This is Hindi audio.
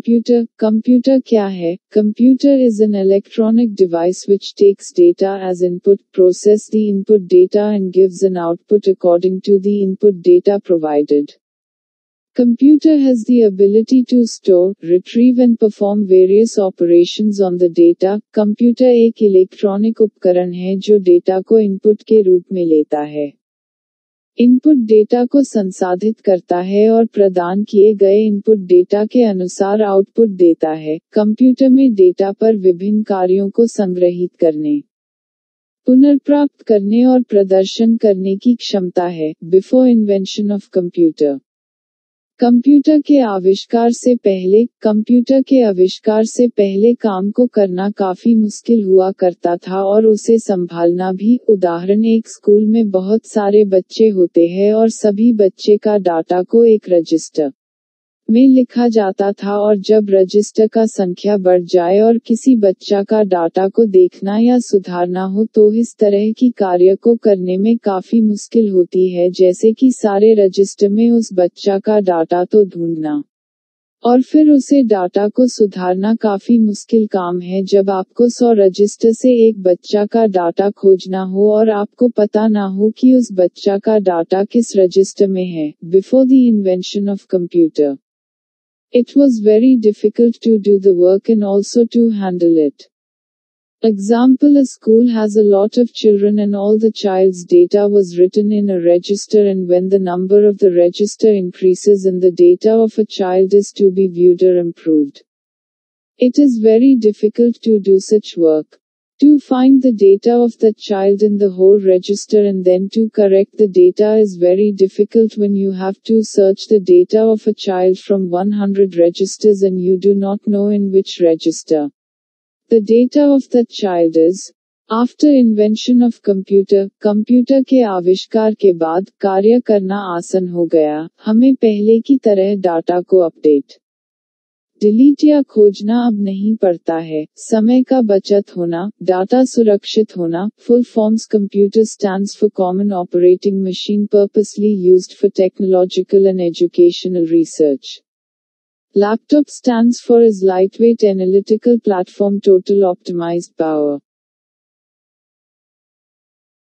Computer क्या है? Computer is an electronic device which takes data as input, process the input data and gives an output according to the input data provided. Computer has the ability to store, retrieve and perform various operations on the data. Computer एक इलेक्ट्रॉनिक उपकरण है जो डेटा को इनपुट के रूप में लेता है। इनपुट डेटा को संसाधित करता है और प्रदान किए गए इनपुट डेटा के अनुसार आउटपुट देता है। कंप्यूटर में डेटा पर विभिन्न कार्यों को संग्रहीत करने, पुनर्प्राप्त करने और प्रदर्शन करने की क्षमता है। Before invention of computer, computer के आविष्कार से पहले काम को करना काफी मुश्किल हुआ करता था और उसे संभालना भी। उदाहरण, एक स्कूल में बहुत सारे बच्चे होते हैं और सभी बच्चे का डाटा को एक रजिस्टर में लिखा जाता था और जब रजिस्टर का संख्या बढ़ जाए और किसी बच्चा का डाटा को देखना या सुधारना हो तो इस तरह की कार्य को करने में काफी मुश्किल होती है, जैसे कि सारे रजिस्टर में उस बच्चा का डाटा तो ढूंढना और फिर उसे डाटा को सुधारना काफी मुश्किल काम है जब आपको 100 रजिस्टर से एक बच्चा का डाटा खोजना हो और आपको पता ना हो कि उस बच्चा का डाटा किस रजिस्टर में है। Before the invention of computer, it was very difficult to do the work and also to handle it. Example, a school has a lot of children and all the child's data was written in a register, and when the number of the register increases and the data of a child is to be viewed or improved, it is very difficult to do such work. To find the data of the child in the whole register and then to correct the data is very difficult when you have to search the data of a child from 100 registers and you do not know in which register the data of that child is. After invention of computer, computer के आविष्कार के बाद कार्य करना आसान हो गया। हमें पहले की तरह डाटा को अपडेट, डिलीट या खोजना अब नहीं पड़ता है। समय का बचत होना, डाटा सुरक्षित होना। Full forms computer stands for common operating machine purposely used for technological and educational research. Laptop stands for is lightweight analytical platform total optimized power.